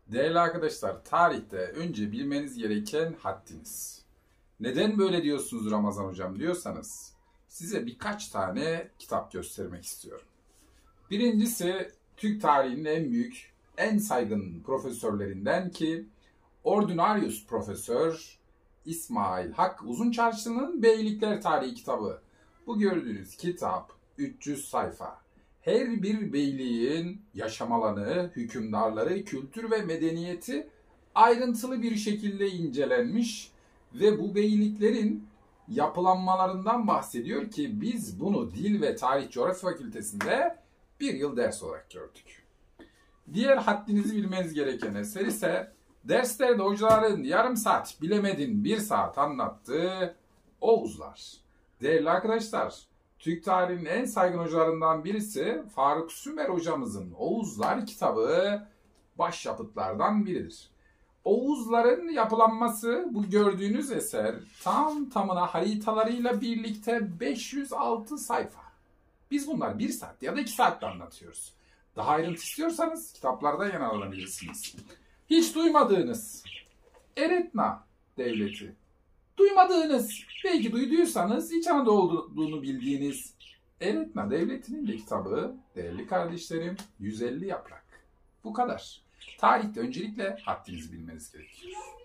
Değerli arkadaşlar, tarihte önce bilmeniz gereken haddiniz. Neden böyle diyorsunuz Ramazan hocam diyorsanız, size birkaç tane kitap göstermek istiyorum. Birincisi, Türk tarihinin en büyük, en saygın profesörlerinden ki, Ordinarius Profesör İsmail Hakkı Uzunçarşı'nın Beylikler Tarihi kitabı. Bu gördüğünüz kitap 300 sayfa. Her bir beyliğin yaşam alanı, hükümdarları, kültür ve medeniyeti ayrıntılı bir şekilde incelenmiş ve bu beyliklerin yapılanmalarından bahsediyor ki biz bunu Dil ve Tarih Coğrafya Fakültesinde bir yıl ders olarak gördük. Diğer haddinizi bilmeniz gereken eser ise derslerde hocaların yarım saat bilemedin bir saat anlattığı Oğuzlar. Değerli arkadaşlar, Türk tarihinin en saygın hocalarından birisi Faruk Sümer hocamızın Oğuzlar kitabı başyapıtlardan biridir. Oğuzların yapılanması bu gördüğünüz eser tam tamına haritalarıyla birlikte 506 sayfa. Biz bunlar 1 saat ya da 2 saatte anlatıyoruz. Daha ayrıntı istiyorsanız kitaplardan yararlanabilirsiniz. Hiç duymadığınız Eretna Devleti, duymadığınız, belki duyduysanız İç Anadolu olduğunu bildiğiniz Eretna Devleti'nin de kitabı değerli kardeşlerim 150 yaprak. Bu kadar. Tarihte öncelikle haddinizi bilmeniz gerekiyor.